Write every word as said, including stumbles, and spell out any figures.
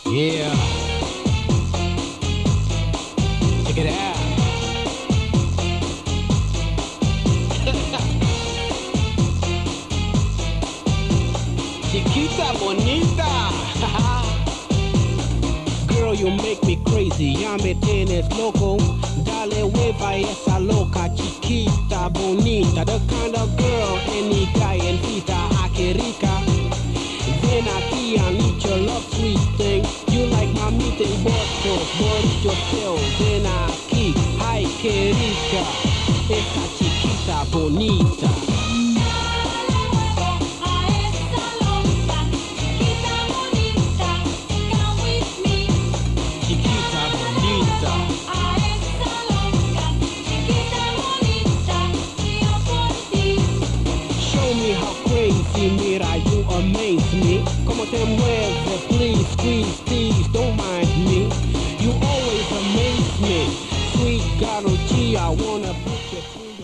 Yeah. Check it out. Chiquita bonita. Girl, you make me crazy. Ya me tienes loco. Dale hueva esa loca. Chiquita bonita. The kind of girl any guy necesita. Ah, que rica. Ven aquí, I need your love, sweet thing. You like my meeting, botos, bonito tail. Ven aquí, ay, que rica. Esa chiquita bonita. Mira, you amaze me. Como te mueves, please, squeeze, please, don't mind me. You always amaze me. Sweet Garuchi, I wanna put you through.